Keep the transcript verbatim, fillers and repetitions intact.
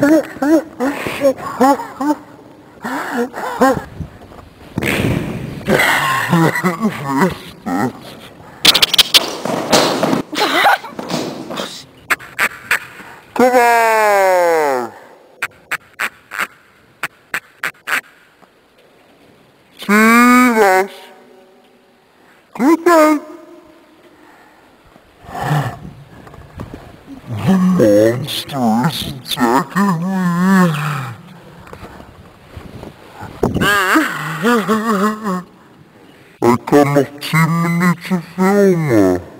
Come on! Silas! Good night! The monster is attacking me! I kan nog tien minuten filmen.